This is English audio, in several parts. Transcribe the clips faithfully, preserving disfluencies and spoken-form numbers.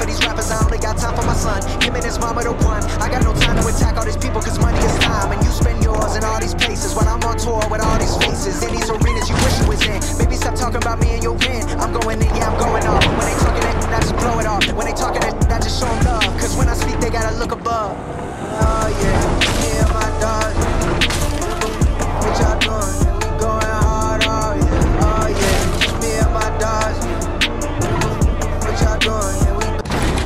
of these rappers, I only got time for my son. Him and his mama the one. I got no time to attack all these people, cause money is time. And you spend yours in all these places while I'm on tour with all these faces. In these arenas you wish you was in. Maybe stop talking about me and your win. I'm going in, yeah, I'm going off. When they talking that, I just blow it off. When they talking that, I just show them love. Cause when I speak, they gotta look above. Oh yeah, me and my dog. What y'all doing? We going hard, oh yeah, oh yeah. Me and my dogs. What y'all doing? Yeah, we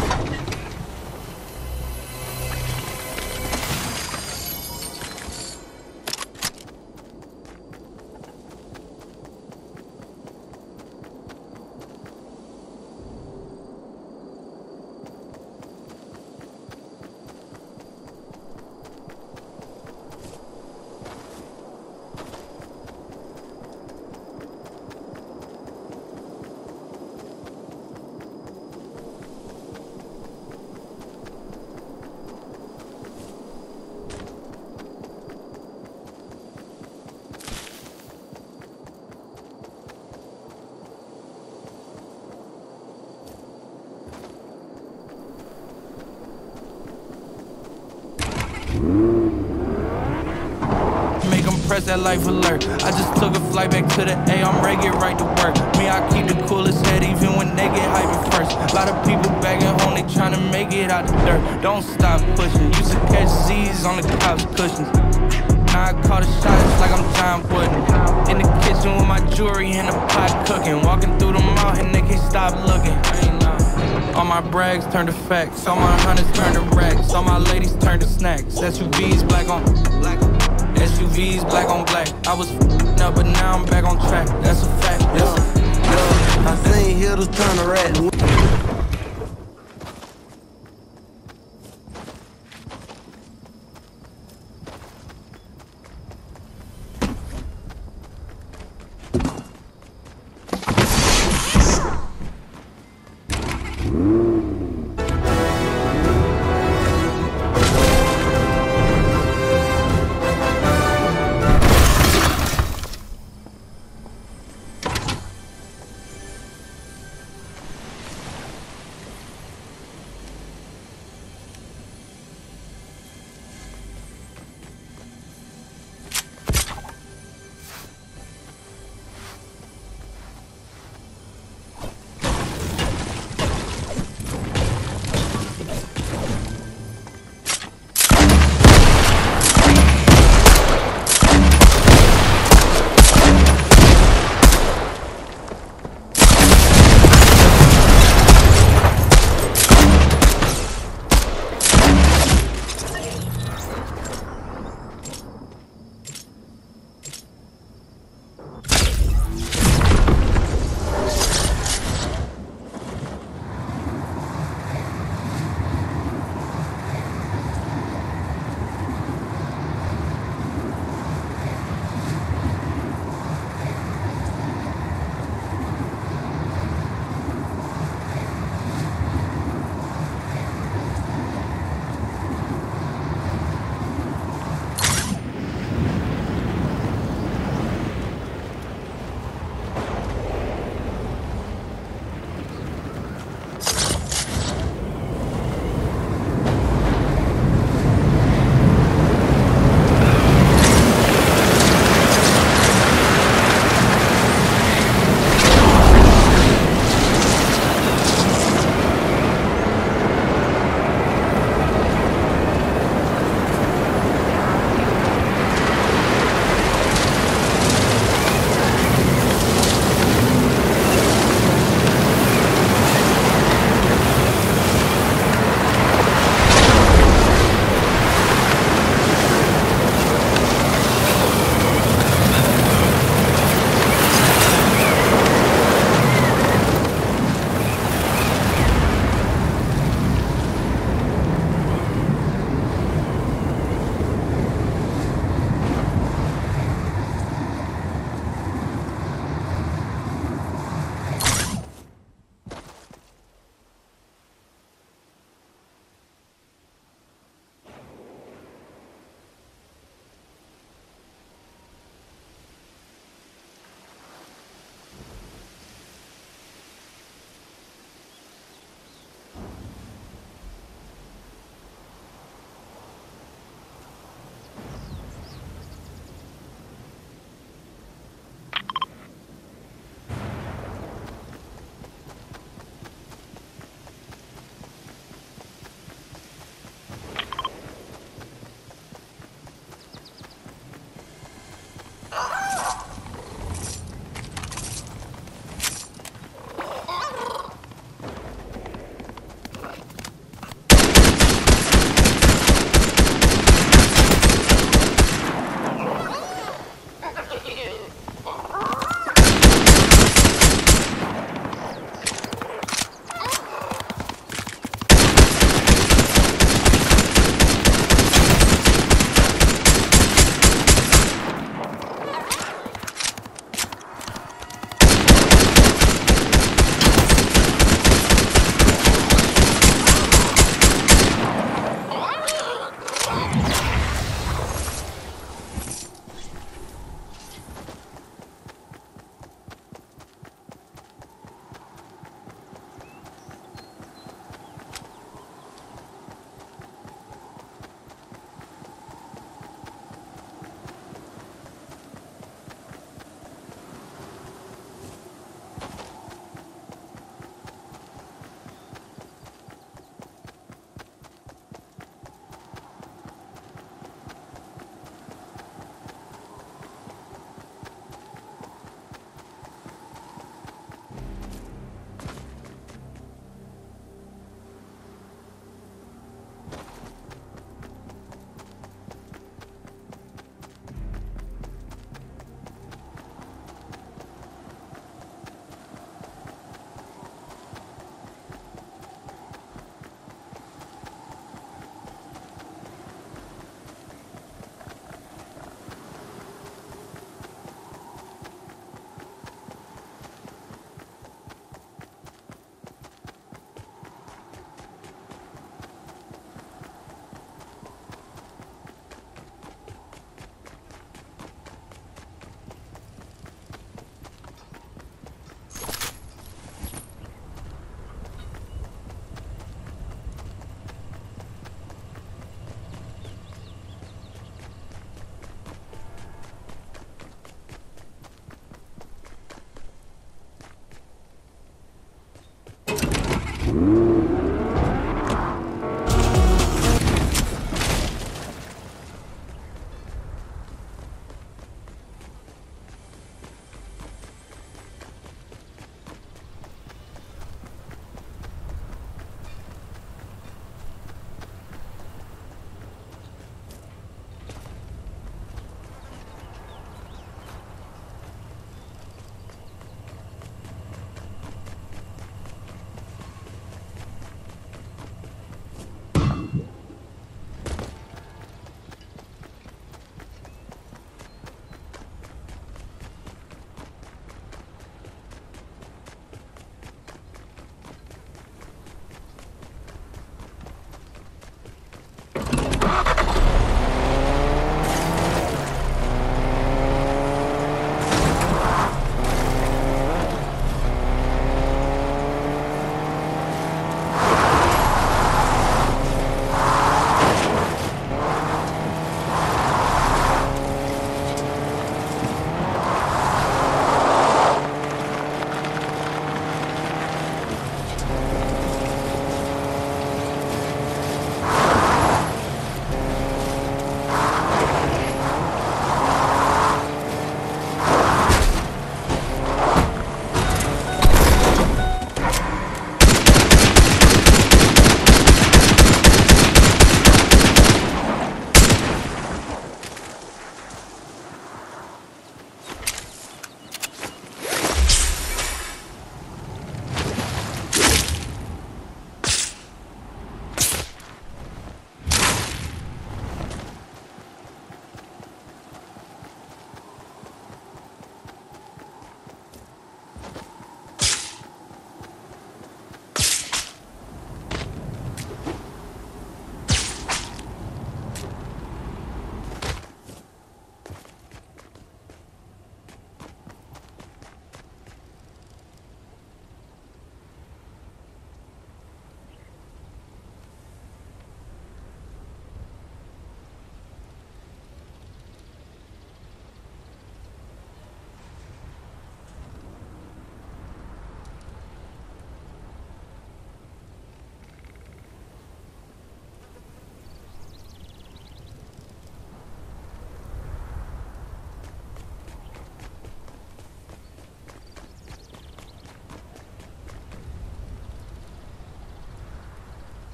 Make them press that life alert. I just took a flight back to the A, I'm ready, get right to work. Me, I keep the coolest head even when they get hyped first. A lot of people back at home, they tryna make it out the dirt. Don't stop pushing, used to catch Z's on the couch cushions. Now I call the shots like I'm John Wooden. In the kitchen with my jewelry in the pot cooking. Walking through the mall and they can't stop looking. All my brags turn to facts, all my hunters turn to racks, all my ladies turn to snacks. S U Vs black on black, S U Vs black on black. I was f***ing up, but now I'm back on track. That's a fact. That's a, I seen hitters turn to rats.